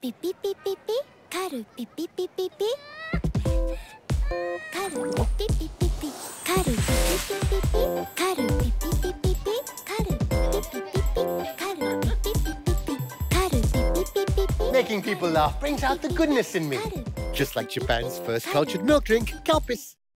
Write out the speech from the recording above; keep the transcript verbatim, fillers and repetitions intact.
ピピピピピカルピピピピピカルピピピピピカルピピピピピカルピピピピピカルピピピピピカルピピピピピカルピピピピピ Making people laugh brings out the goodness in me. Just like Japan's first cultured milk drink, Calpis.